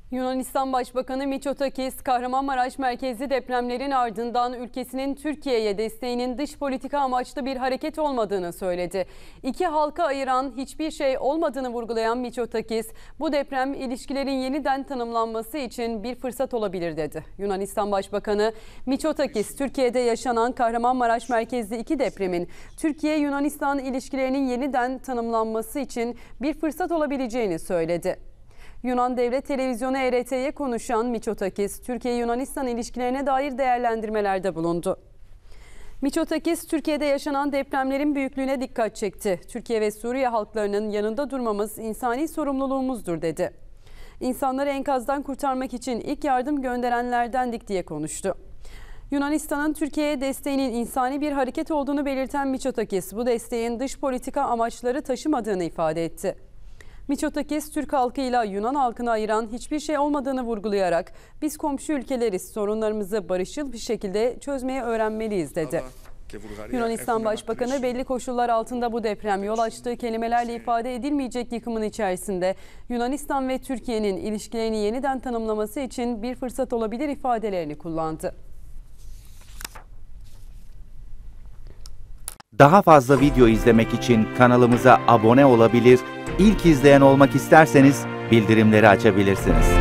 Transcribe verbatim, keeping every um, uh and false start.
Yunanistan Başbakanı Mitsotakis, Kahramanmaraş merkezli depremlerin ardından ülkesinin Türkiye'ye desteğinin dış politika amaçlı bir hareket olmadığını söyledi. İki halka ayıran hiçbir şey olmadığını vurgulayan Mitsotakis, bu deprem ilişkilerin yeniden tanımlanması için bir fırsat olabilir dedi. Yunanistan Başbakanı Mitsotakis, Türkiye'de yaşanan Kahramanmaraş merkezli iki depremin Türkiye-Yunanistan ilişkilerinin yeniden tanımlanması için bir fırsat olabileceğini söyledi. Yunan Devlet Televizyonu E R T'ye konuşan Mitsotakis, Türkiye-Yunanistan ilişkilerine dair değerlendirmelerde bulundu. Mitsotakis, Türkiye'de yaşanan depremlerin büyüklüğüne dikkat çekti. Türkiye ve Suriye halklarının yanında durmamız insani sorumluluğumuzdur dedi. İnsanları enkazdan kurtarmak için ilk yardım gönderenlerdendik diye konuştu. Yunanistan'ın Türkiye'ye desteğinin insani bir hareket olduğunu belirten Mitsotakis, bu desteğin dış politika amaçları taşımadığını ifade etti. Mitsotakis, Türk halkıyla Yunan halkını ayıran hiçbir şey olmadığını vurgulayarak biz komşu ülkeleriz, sorunlarımızı barışçıl bir şekilde çözmeyi öğrenmeliyiz dedi. Yunanistan Başbakanı belli koşullar altında bu deprem yol açtığı kelimelerle ifade edilmeyecek yıkımın içerisinde Yunanistan ve Türkiye'nin ilişkilerini yeniden tanımlaması için bir fırsat olabilir ifadelerini kullandı. Daha fazla video izlemek için kanalımıza abone olabilir, İlk izleyen olmak isterseniz bildirimleri açabilirsiniz.